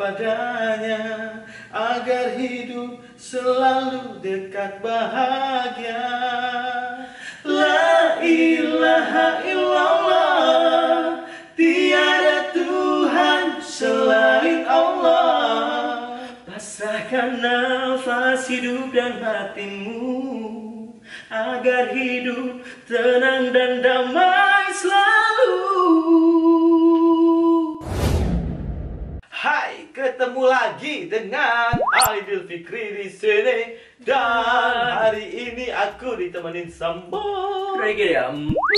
padanya, agar hidup selalu dekat bahagia. La ilaha illallah, tiada Tuhan selain Allah. Pasrahkan nafas hidup dan hatimu, agar hidup tenang dan damai selalu. Hai, ketemu lagi dengan Aidil Fikri di sini. Dan hari ini aku ditemenin sama Reggae ya.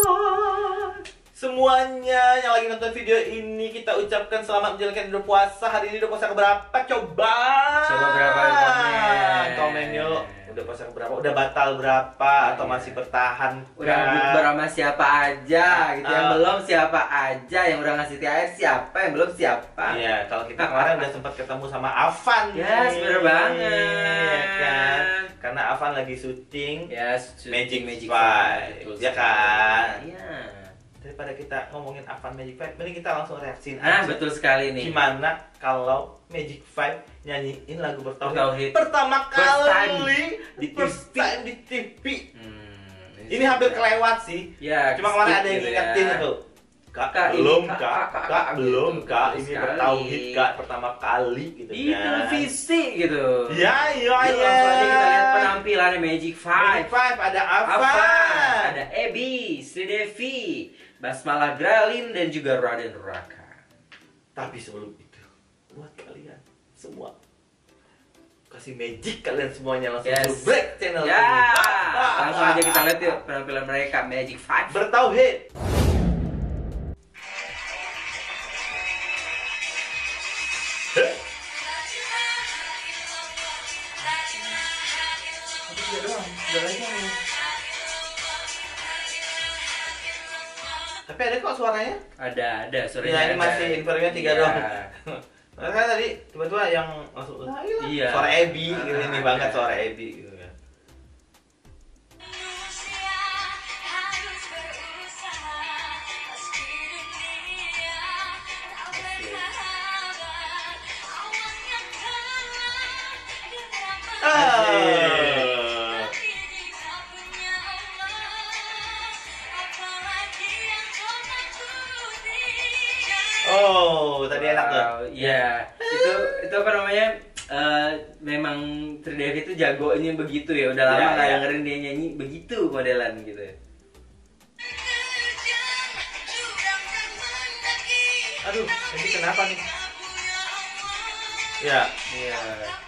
semuanya yang lagi nonton video ini, kita ucapkan selamat menjalankan berpuasa. Hari ini udah puasa keberapa? Coba berapa komen yuk. Udah puasa keberapa? Udah batal berapa? Atau masih bertahan? Udah bukber sama siapa aja gitu. Yang belum siapa aja. Yang udah ngasih THR siapa, yang belum siapa. Iya, kalau kita kemarin udah sempat ketemu sama Afan. Yes, bener banget ya kan? Karena Afan lagi syuting Magic Five, ya kan? Iya. Daripada kita ngomongin Afan Magic Five, mending kita langsung reaksiin aja. Betul sekali nih. Gimana kalau Magic Five nyanyiin lagu bertauhid pertama First kali di TV. Ini hampir kelewat sih. Ya, cuma kemarin ada yang gitu ngingetin ya. itu. Kak, Kak, belum ini, kak, Kak, kak, belum gitu. kak, Betul ini sekali. bertauhid kak pertama kali gitu Di kan. televisi gitu. Ya, Yuk, langsung aja kita lihat penampilannya Magic Magic Five. Five ada Afan, Ada Ebi, Sri Devi, Basmala Gralin, dan juga Raden Raka. Tapi sebelum itu, buat kalian semua, kasih magic kalian semuanya langsung break channel Ya, ini. langsung aja kita lihat yuk penampilan mereka Magic Five. Bertauhid. Tapi ada kok suaranya? Ada suaranya. Ya, ini masih infonya 3 doang. Karena tadi tiba-tiba yang masuk Iya. suara Ebi gitu, ini banget suara Ebi gitu kan. Oh, tadi enak tuh. Iya, itu apa namanya? Memang Sri Devi itu jagonya begitu ya. Udah lama nggak dengerin dia nyanyi begitu modelan gitu. Aduh, ini kenapa nih? Ya. Iya.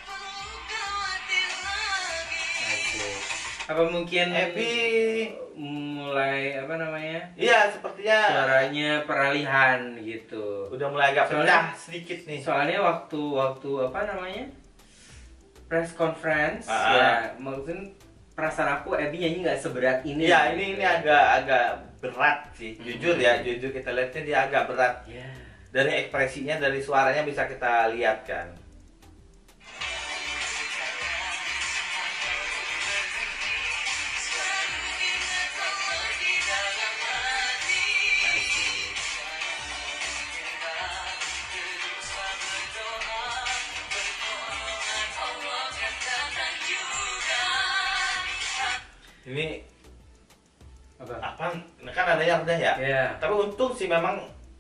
Apa mungkin Ebi mulai apa namanya? Iya, sepertinya Suaranya peralihan gitu. udah mulai agak pecah sedikit nih. Soalnya waktu apa namanya? Press conference ya, mungkin perasaan aku Ebi nyanyi nggak seberat ini. Iya, ini agak berat sih. Jujur ya, jujur kita lihatnya dia agak berat. Yeah. Dari ekspresinya, dari suaranya bisa kita lihat kan. Ini apa? Kan adanya udah ya. Yeah. Tapi untung sih memang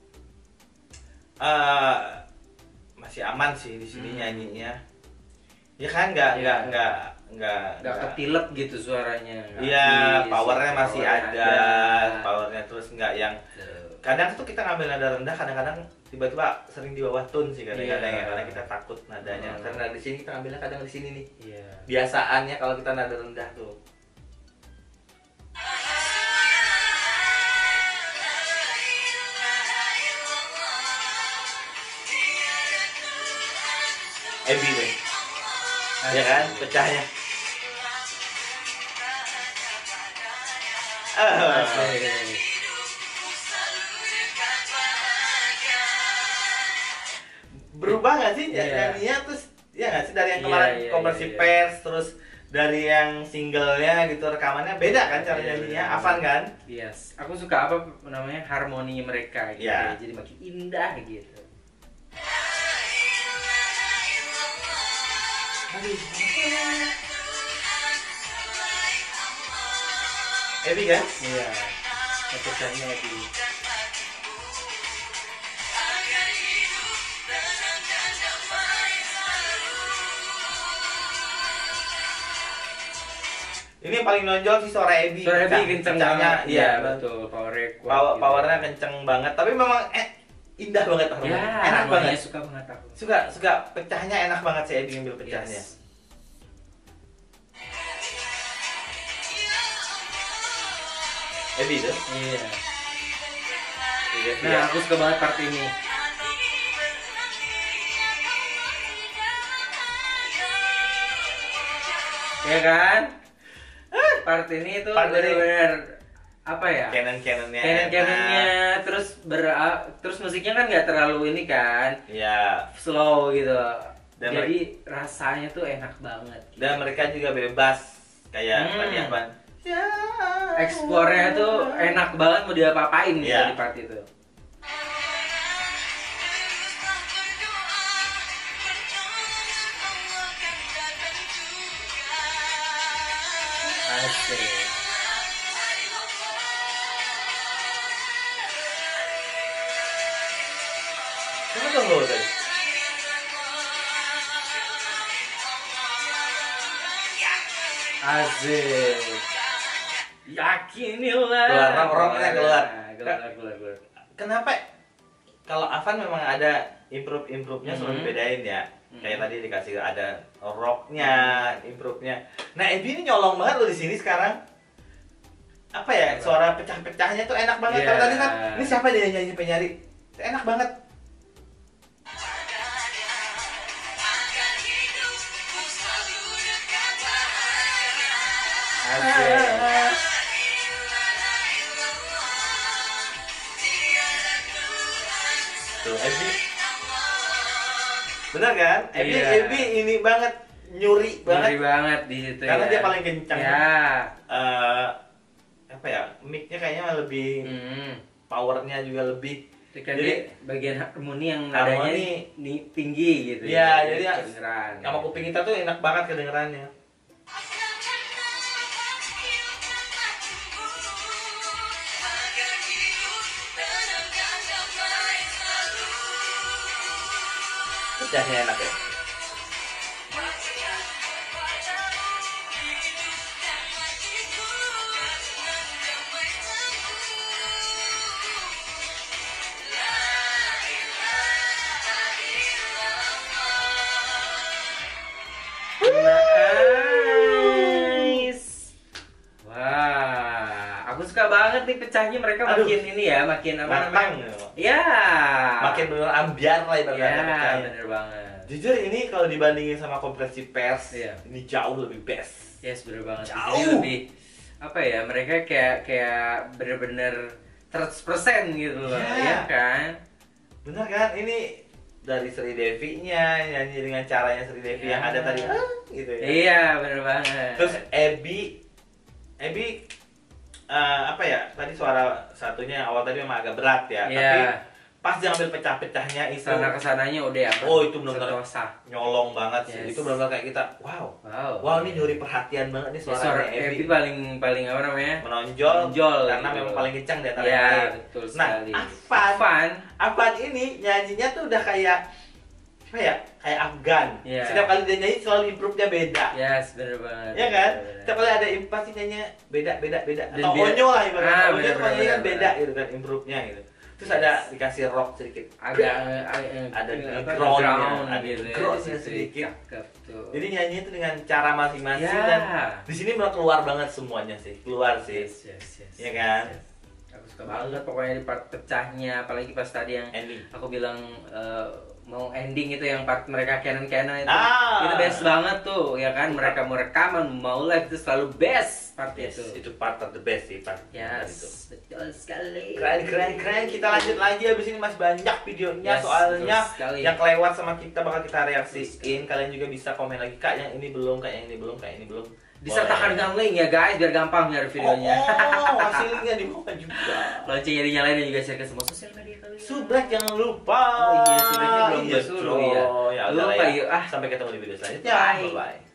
masih aman sih di sini nyanyinya. Ya kan nggak ketilep gitu suaranya. Iya, powernya masih ada. Powernya terus nggak yang kadang tuh kita ngambil nada rendah, kadang-kadang tiba-tiba sering di bawah tone sih kadang-kadang ya, karena kita takut nadanya. Karena di sini kita ngambilnya kadang di sini nih. Iya. Biasaannya kalau kita nada rendah tuh. Ebi deh, ya kan, pecahnya. Berubah nggak sih nyanyinya terus ya nggak sih dari yang kemarin konversi pers terus dari yang singlenya gitu rekamannya beda kan cara nyanyinya Afan kan? Yes, aku suka apa namanya harmoni mereka gitu, Yeah. jadi makin indah gitu. Ebi kan? Iya. Pecahnya Ebi. Ini yang paling nonjol sih suara Ebi. Suara Ebi kenceng banget. Iya, betul. Powernya kenceng banget. Tapi memang indah banget harmoni. Ya, Enak banget. Suka banget aku. Suka pecahnya enak banget si Ebi ngambil pecahnya. Yes. Ebi tuh. Iya. Iya. Nah, aku suka banget part ini. Ya kan? Part ini tuh bener-bener apa ya? Canon-canonnya terus musiknya kan nggak terlalu ini kan? Iya. Slow gitu. Dan jadi rasanya tuh enak banget. Gitu. Dan mereka juga bebas kayak tadi apa? Ya. Explore-nya tuh enak banget mau diapa-apain gitu di part itu. Asik. Tunggu tadi. Asik. Yakinilah. Keluar. Keluar. Kenapa? Kalau Avan memang ada improve-nya selalu dibedain ya. Kayak tadi dikasih ada rocknya, improve-nya. Nah, Ebi ini nyolong banget loh di sini sekarang. Apa ya? Suara pecah-pecahnya tuh enak banget. Kalau tadi kan ini siapa dia nyanyi penyari? Enak banget. Tuh, Ebi. Bener kan? Ebi ini banget nyuri banget di situ. Karena dia paling kencang. Ya. Apa ya? Mic-nya kayaknya lebih powernya juga lebih. Jadi bagian harmoni yang nadanya tinggi gitu. Iya, jadi kedengeran. Sama kuping kita tuh enak banget kedengerannya. Pecahnya enak ya. Nice. Wah, aku suka banget nih pecahnya mereka. Makin ini ya, makin apa namanya? Ya. Makin bener ambiar lah ibaratnya. Ya, bener banget. Jujur ini kalau dibandingin sama konferensi pers, ini jauh lebih best. Yes, bener banget. Jauh ini lebih apa ya? Mereka kayak bener-bener 100% gitu loh, ya kan? Bener kan? Ini dari Sri Devi-nya nyanyi dengan caranya Sri Devi yang ada tadi gitu ya. Iya, bener banget. Terus Ebi apa ya? Tadi suara satunya awal tadi memang agak berat ya, tapi pas dia ambil pecah-pecahnya itu kesananya udah ya. Oh, itu benar-benar nyolong banget sih. Itu benar-benar kayak kita, wow, ini nyuri perhatian banget nih suara Ebi paling apa namanya? Menonjol karena gitu. Memang paling kencang di antara yang lain. Betul sekali. Nah, Avan ini nyanyinya tuh udah kayak apa ya? Kayak Afgan. Setiap kali dia nyanyi selalu improve-nya beda. Yes, bener banget. Ya kan? Setiap kali ada pasti nyanyinya beda. Atau Onyo lah ibaratnya. Onyo tuh nyanyinya kan beda gitu kan improve-nya gitu. Terus ada dikasih rock sedikit, ada groundnya sedikit. Jadi nyanyi itu dengan cara masing-masing dan di sini malah keluar banget semuanya sih, ya kan? Aku suka banget pokoknya di part pecahnya, apalagi pas tadi yang ending. Aku bilang mau ending itu yang part mereka canon itu best banget tuh, ya kan? Mereka mau rekaman, mau live itu selalu best part itu. Itu part of the best sih part itu. Betul sekali. Keren. Kita lanjut lagi abis ini masih banyak videonya soalnya yang kelewat sama kita bakal kita reaksiin. Kalian juga bisa komen lagi kak yang ini belum, kak yang ini belum. Disertakan dengan link ya guys biar gampang nyari videonya. Masih linknya di bawah juga. Loncengnya dinyalain dan juga share ke semua sosial media kalian. Subrek jangan lupa. Oh iya, Subreknya belum suruh ya. udah lah Lupa ya. yuk. Sampai ketemu di video selanjutnya. Bye. Bye.